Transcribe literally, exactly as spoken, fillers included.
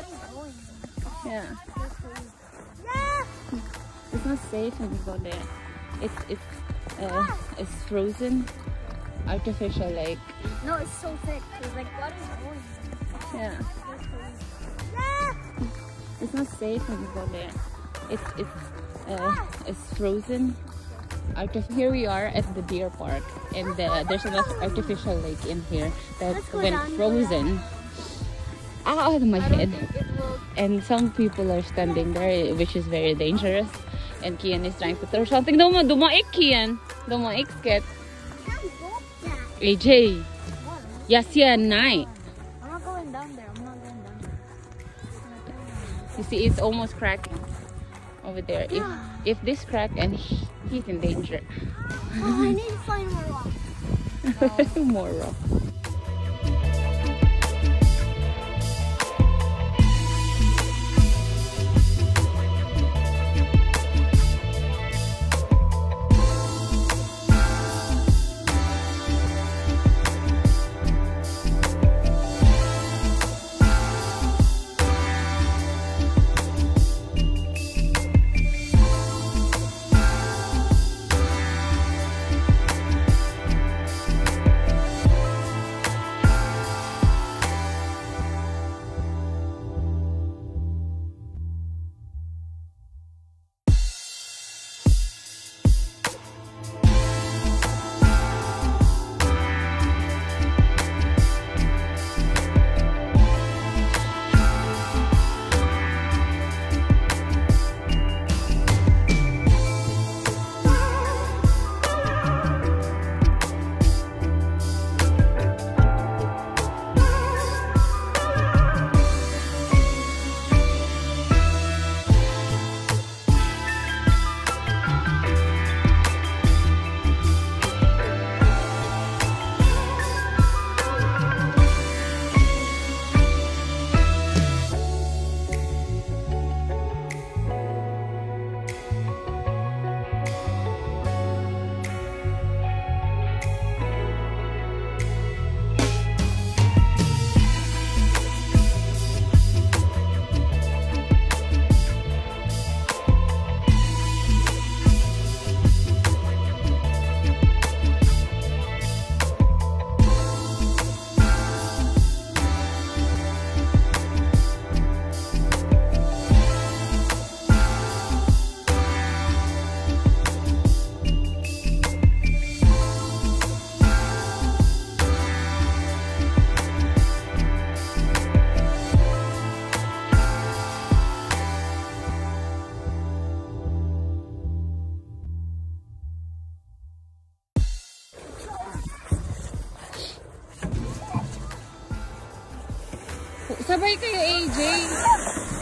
what is going on? Yeah. Yeah. It's not safe when you go there. It's it's uh, it's frozen, artificial lake. No, it's so thick. It's like what is going on? Yeah. Yeah. It's not safe when you go there. It's it's uh, it's frozen. Artif here we are at the deer park, and uh, there's an artificial lake in here that when frozen. Ah, my head. And some people are standing there, which is very dangerous. And Kian is trying to throw something. Duma, dumaik, Kian. Dumaik, Sket. A J. Yes, yeah, night. I'm not going down there. I'm not going down there. You see, it's almost cracking over there. If if this crack, and he, he's in danger. Oh, I need to find more rocks. No. More rock. Sabay kayo, A J.